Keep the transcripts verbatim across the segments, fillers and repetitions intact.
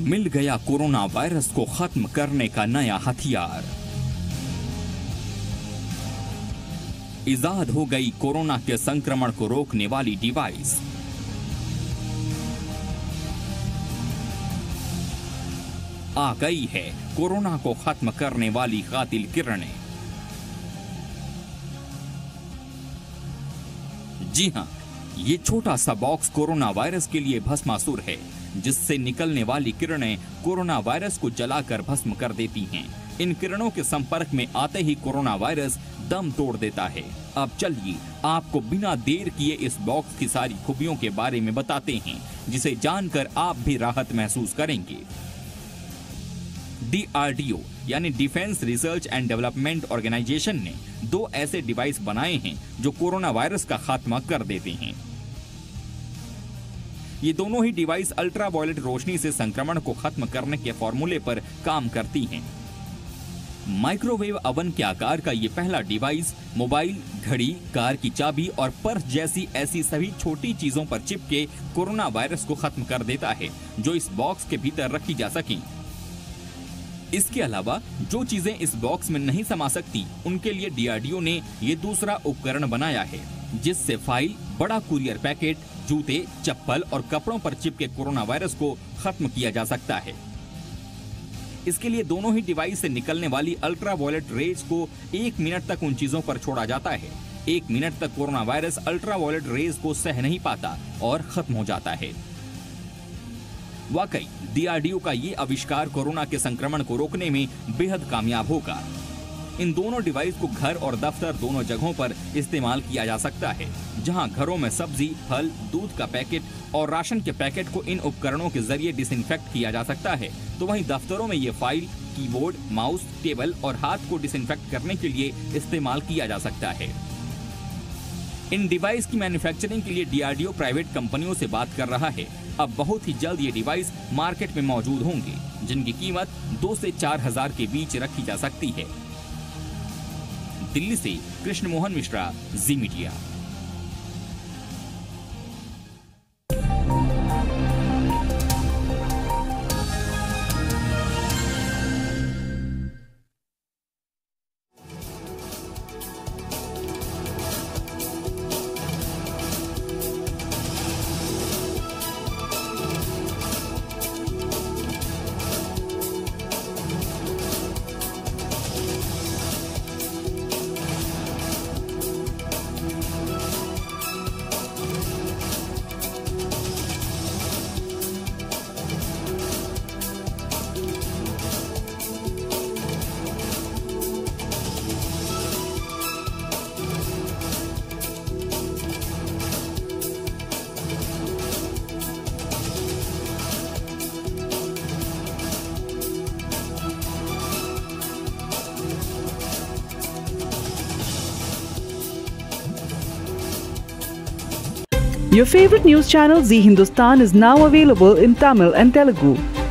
मिल गया corona virus को खत्म करने का नया हथियार। इजाद हो गई कोरोना के संक्रमण को रोकने वाली डिवाइस। आ गई है कोरोना को खत्म करने वाली कातिल किरणें। जी हां, ये छोटा सा बॉक्स कोरोना वायरस के लिए भस्मासुर है, जिससे निकलने वाली किरणें कोरोना वायरस को जलाकर भस्म कर देती हैं। इन किरणों के संपर्क में आते ही कोरोना वायरस दम तोड़ देता है। अब चलिए आपको बिना देर किए इस बॉक्स की सारी खूबियों के बारे में बताते हैं, जिसे जानकर आप भी राहत महसूस करेंगे। डी आर डी ओ यानी defence research and development organisation ने दो ऐसे डिवाइस बनाए हैं जो कोरोना वायरस का खात्मा कर देते हैं। ये दोनों ही डिवाइस अल्ट्रावायलेट रोशनी से संक्रमण को खत्म करने के फॉर्मूले पर काम करती हैं। माइक्रोवेव अवन के आकार का ये पहला डिवाइस मोबाइल, घड़ी, कार की चाबी और पर्स जैसी ऐसी सभी छोटी चीजों पर चिपके कोरोना वायरस को खत्म कर देता है, जो इस बॉक्स के भीतर रखी जा सकें। इसके अलावा जो चीजें इस बॉक्स में नहीं समा सकती, उनके लिए डी आर डी ओ ने ये दूसरा उपकरण बनाया है, जिससे फाइल, बड़ा कुरियर पैकेट, जूते, चप्पल और कपड़ों पर चिपके कोरोना वायरस को खत्म किया जा सकता है। इसके लिए दोनों ही डिवाइस से निकलने वाली अल्ट्रावायलेट रेज को एक मिनट तक उन चीजों पर छोड़ा जाता है। एक मिनट तक कोरोना वायरस अल्ट्रावायलेट रेज को सह नहीं पाता और खत्म हो जाता है। वाकई डी आर डी ओ का ये आविष्कार कोरोना के संक्रमण को रोकने में बेहद कामयाब होगा। इन दोनों डिवाइस को घर और दफ्तर दोनों जगहों पर इस्तेमाल किया जा सकता है। जहां घरों में सब्जी, फल, दूध का पैकेट और राशन के पैकेट को इन उपकरणों के जरिए डिसइंफेक्ट किया जा सकता है, तो वहीं दफ्तरों में ये फाइल, कीबोर्ड, माउस, टेबल और हाथ को डिसइंफेक्ट करने के लिए इस्तेमाल किया जा सकता है। इन डिवाइस की मैन्युफैक्चरिंग के लिए D R D O private कंपनियों से बात कर रहा है। अब बहुत ही जल्द ये डिवाइस मार्केट में मौजूद होंगे, जिनकी कीमत दो से चार हजार के बीच रखी जा सकती है। दिल्ली से Krishna Mohan Mishra, Zee media. Your favorite news channel Zee Hindustan is now available in Tamil and Telugu.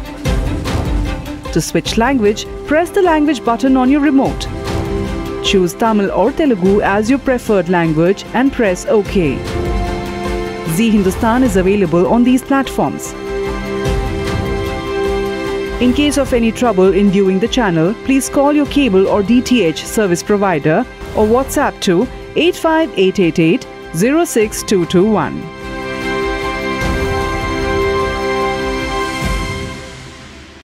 To switch language, press the language button on your remote. Choose Tamil or Telugu as your preferred language and press OK. Zee Hindustan is available on these platforms. In case of any trouble in viewing the channel, please call your cable or D T H service provider or WhatsApp to eight five eight eight eight zero six two two one.